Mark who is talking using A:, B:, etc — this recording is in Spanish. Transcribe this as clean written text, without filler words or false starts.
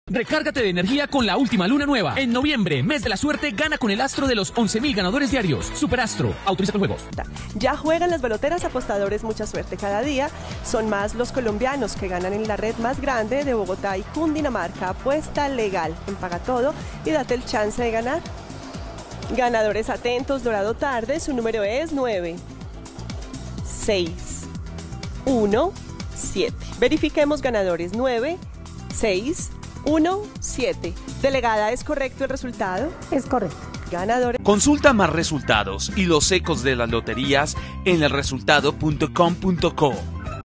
A: Recárgate de energía con la última luna nueva. En noviembre, mes de la suerte, gana con el astro de los 11.000 ganadores diarios. Superastro, autoriza con juegos.
B: Ya juegan las baloteras, apostadores, mucha suerte cada día. Son más los colombianos que ganan en la red más grande de Bogotá y Cundinamarca. Apuesta legal en Paga Todo y date el chance de ganar. Ganadores atentos, Dorado Tarde, su número es 9, 6, 1, 7. Verifiquemos ganadores 9, 6, 1, 7. Delegada, ¿es correcto el resultado?
C: Es correcto.
B: Ganadores.
D: Consulta más resultados y los ecos de las loterías en elresultado.com.co.